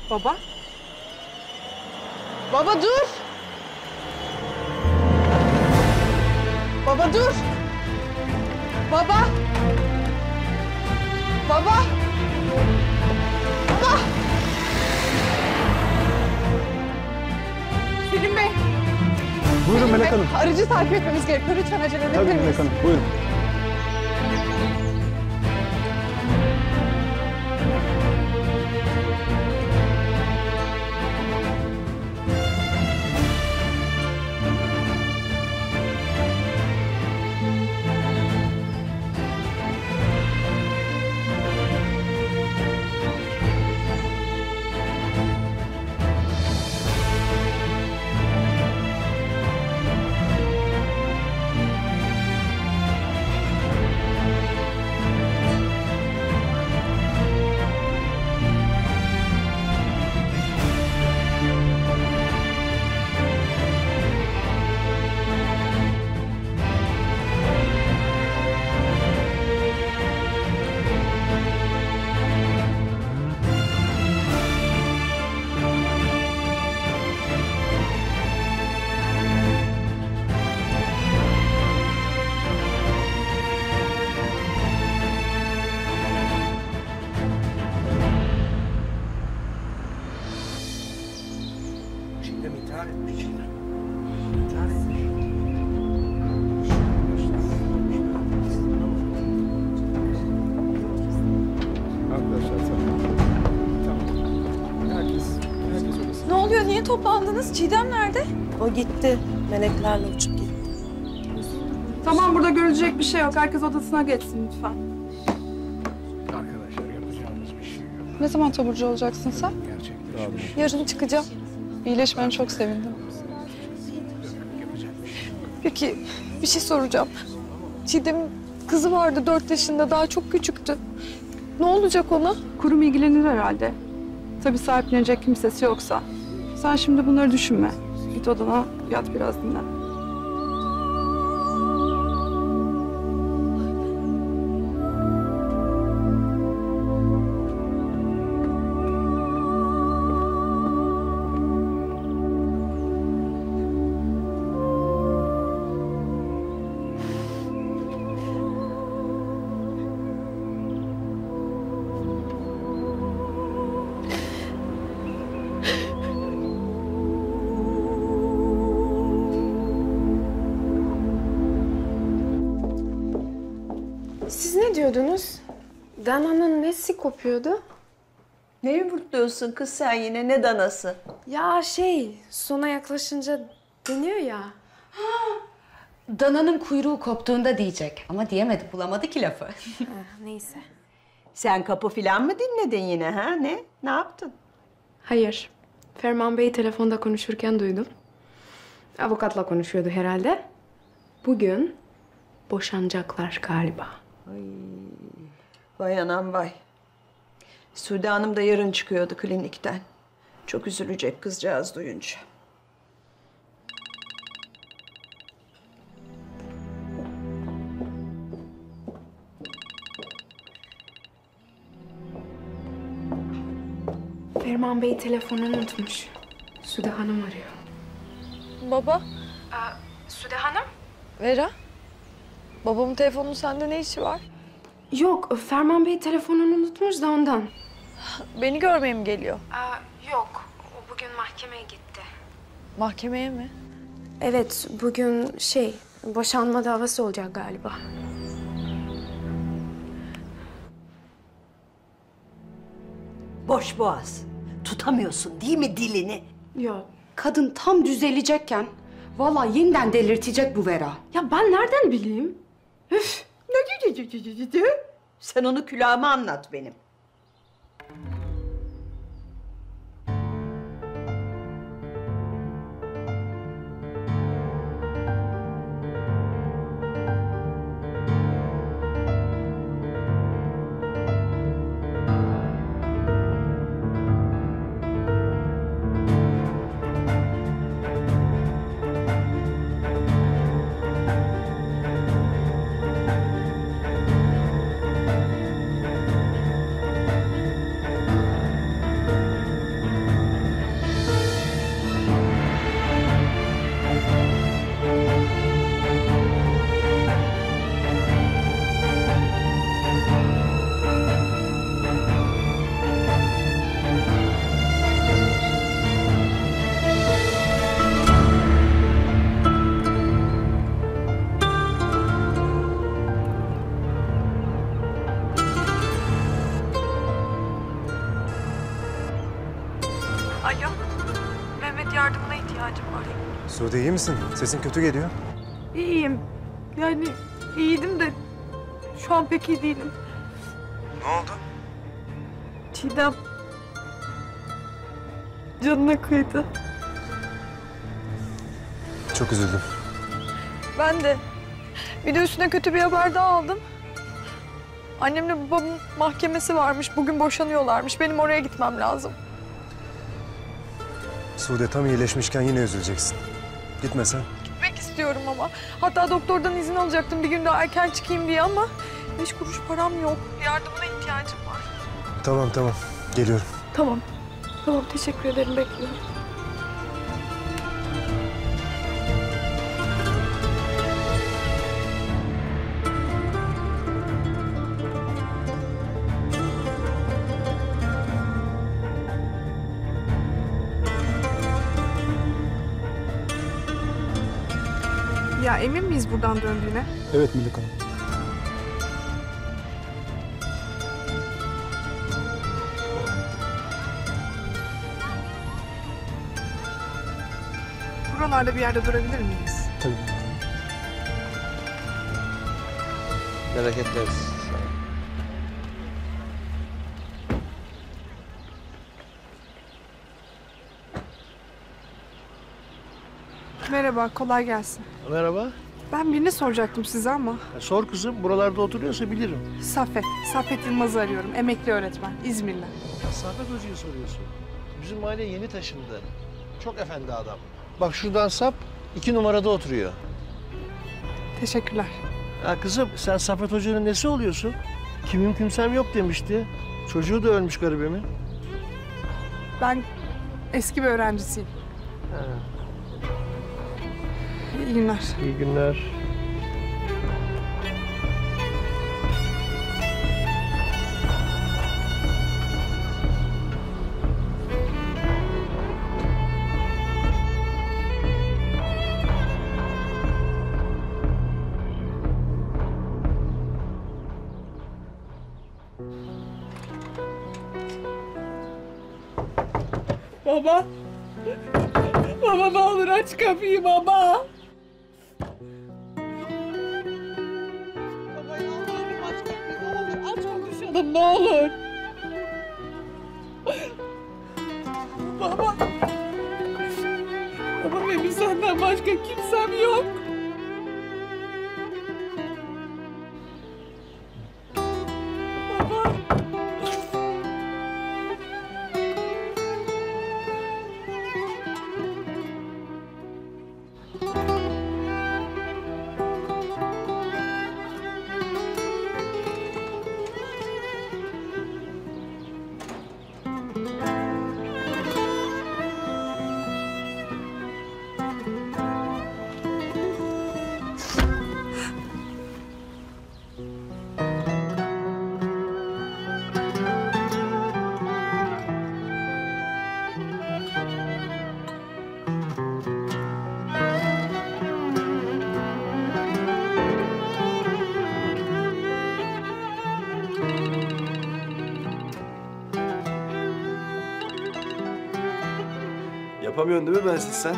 Baba? Baba dur! Baba dur! Baba! Baba! Baba! Selim Bey! Buyurun Melek Hanım. Aracı takip etmemiz gerekiyor. Lütfen acele edebilir Tabii miyiz? Melek Hanım, buyurun. Çiğdem intihar etmiş Çiğdem. İntihar etmiş. Arkadaşlar tamam. Herkes odasına. Ne oluyor? Niye toplandınız? Çiğdem nerede? O gitti. Meleklerle uçup gitti. Tamam, burada görülecek bir şey yok. Herkes odasına geçsin lütfen. Arkadaşlar yapacağımız bir şey yok. Ne zaman taburcu olacaksın sen? Gerçekleşmiş. Yarın çıkacağım. İyileşmene çok sevindim. Yapacak bir şey yok. Peki, bir şey soracağım. Çiğdem'in kızı vardı 4 yaşında, daha çok küçüktü. Ne olacak ona? Kurum ilgilenir herhalde. Tabii sahiplenecek kimsesi yoksa. Sen şimdi bunları düşünme. Git odana, yat biraz dinlen. Siz ne diyordunuz? Dana'nın nesi kopuyordu? Ne yumurtluyorsun kız sen yine? Ne danası? Ya sona yaklaşınca deniyor ya. Dananın kuyruğu koptuğunda diyecek. Ama diyemedi, bulamadı ki lafı. Neyse. Sen kapı filan mı dinledin yine ha? Ne? Ne yaptın? Hayır. Ferman Bey telefonda konuşurken duydum. Avukatla konuşuyordu herhalde. Bugün boşanacaklar galiba. Vay anam vay. Sude Hanım da yarın çıkıyordu klinikten. Çok üzülecek kızcağız duyunca. Ferman Bey telefonunu unutmuş. Sude Hanım arıyor. Baba, Sude Hanım? Vera. Babamın telefonunun sende ne işi var? Yok, Ferman Bey telefonunu unutmuş da ondan. Beni görmeye mi geliyor? Yok, o bugün mahkemeye gitti. Mahkemeye mi? Evet, bugün boşanma davası olacak galiba. Boş boğaz. Tutamıyorsun değil mi dilini? Yok. Kadın tam düzelecekken vallahi yeniden delirtecek bu Vera. Ya ben nereden bileyim? Sen onu külahıma anlat benim. Alo. Mehmet yardımına ihtiyacım var. Sude iyi misin? Sesin kötü geliyor. İyiyim. Yani iyiydim de şu an pek iyi değilim. Ne oldu? Çiğdem canına kıydı. Çok üzüldüm. Ben de. Bir de üstüne kötü bir haber daha aldım. Annemle babamın mahkemesi varmış. Bugün boşanıyorlarmış. Benim oraya gitmem lazım. Sude tam iyileşmişken yine üzüleceksin. Gitme sen. Gitmek istiyorum ama. Hatta doktordan izin alacaktım bir gün daha erken çıkayım diye ama 5 kuruş param yok. Yardımına ihtiyacım var. Tamam. Geliyorum. Tamam. Tamam, teşekkür ederim. Bekliyorum. Ya emin miyiz buradan döndüğüne? Evet Melek Hanım. Buralarda bir yerde durabilir miyiz? Tabii. Merak etmez. Merhaba, kolay gelsin. Merhaba. Ben birini soracaktım size ama. Sor kızım, buralarda oturuyorsa bilirim. Saffet Yılmaz'ı arıyorum. Emekli öğretmen, İzmirli. Saffet Hoca'yı soruyorsun. Bizim mahalleye yeni taşındı. Çok efendi adam. Bak şuradan sap, 2 numarada oturuyor. Teşekkürler. Ya kızım, sen Saffet Hoca'nın nesi oluyorsun? Kimim kimsem yok demişti. Çocuğu da ölmüş garibimin. Ben eski bir öğrencisiyim. İyi günler. İyi günler. Baba. Baba ne olur aç kapıyı baba. Baba yalvarırım aç kapıyı ne olur aç konuşalım ne olur. Baba. Baba benim senden başka kimsem yok. Baba. Yapamıyorsun değil mi bensiz sen?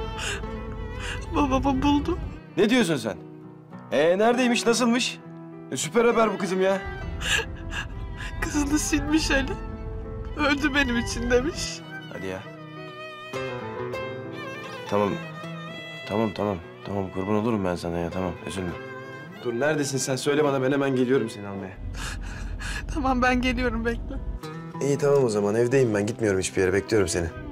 Babamı buldum. Ne diyorsun sen? Neredeymiş, nasılmış? Süper haber bu kızım ya. Kızını silmiş Ali. Öldü benim için demiş. Hadi ya. Tamam kurban olurum ben sana ya tamam üzülme. Dur neredesin sen söyle bana ben hemen geliyorum seni almaya. Tamam ben geliyorum bekle. İyi tamam o zaman evdeyim ben gitmiyorum hiçbir yere bekliyorum seni.